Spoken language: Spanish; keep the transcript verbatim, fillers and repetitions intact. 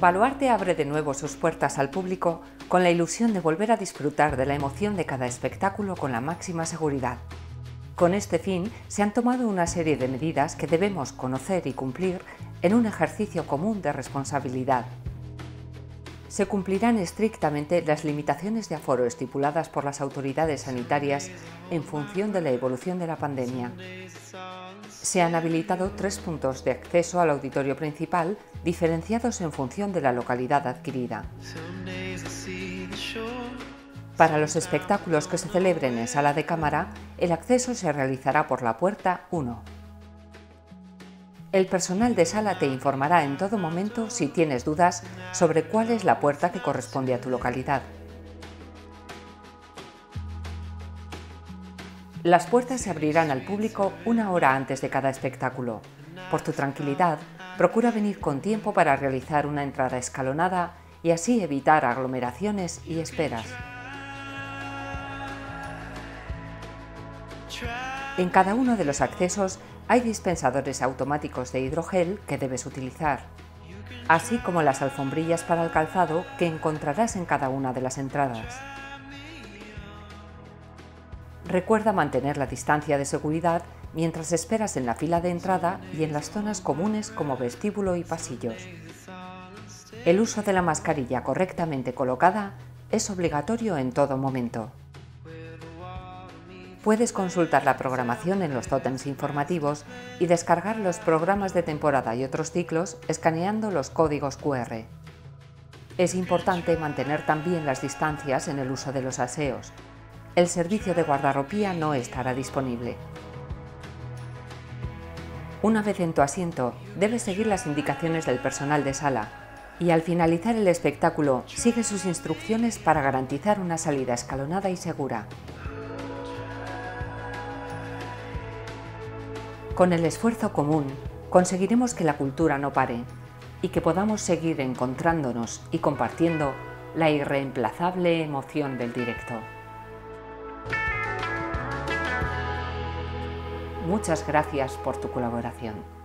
Baluarte abre de nuevo sus puertas al público con la ilusión de volver a disfrutar de la emoción de cada espectáculo con la máxima seguridad. Con este fin, se han tomado una serie de medidas que debemos conocer y cumplir en un ejercicio común de responsabilidad. Se cumplirán estrictamente las limitaciones de aforo estipuladas por las autoridades sanitarias en función de la evolución de la pandemia. Se han habilitado tres puntos de acceso al auditorio principal, diferenciados en función de la localidad adquirida. Para los espectáculos que se celebren en sala de cámara, el acceso se realizará por la puerta uno. El personal de sala te informará en todo momento si tienes dudas sobre cuál es la puerta que corresponde a tu localidad. Las puertas se abrirán al público una hora antes de cada espectáculo. Por tu tranquilidad, procura venir con tiempo para realizar una entrada escalonada y así evitar aglomeraciones y esperas. En cada uno de los accesos hay dispensadores automáticos de hidrogel que debes utilizar, así como las alfombrillas para el calzado que encontrarás en cada una de las entradas. Recuerda mantener la distancia de seguridad mientras esperas en la fila de entrada y en las zonas comunes como vestíbulo y pasillos. El uso de la mascarilla correctamente colocada es obligatorio en todo momento. Puedes consultar la programación en los tótems informativos y descargar los programas de temporada y otros ciclos escaneando los códigos cu erre. Es importante mantener también las distancias en el uso de los aseos. El servicio de guardarropía no estará disponible. Una vez en tu asiento, debes seguir las indicaciones del personal de sala y al finalizar el espectáculo, sigue sus instrucciones para garantizar una salida escalonada y segura. Con el esfuerzo común, conseguiremos que la cultura no pare y que podamos seguir encontrándonos y compartiendo la irreemplazable emoción del directo. Muchas gracias por tu colaboración.